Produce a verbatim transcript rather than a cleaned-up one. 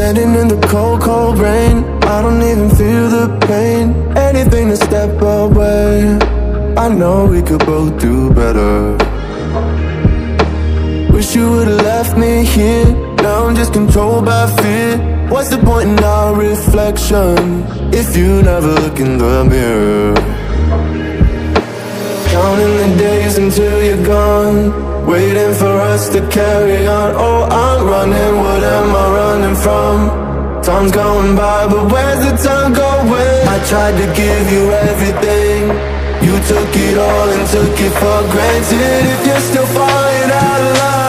Standing in the cold, cold rain, I don't even feel the pain. Anything to step away, I know we could both do better. Wish you would've left me here. Now I'm just controlled by fear. What's the point in our reflection if you never look in the mirror? Counting the days until you're gone, waiting for us to carry on. Oh, I'm running, what am I running from? Time's going by, but where's the time going? I tried to give you everything, you took it all and took it for granted. If you're still falling out of love,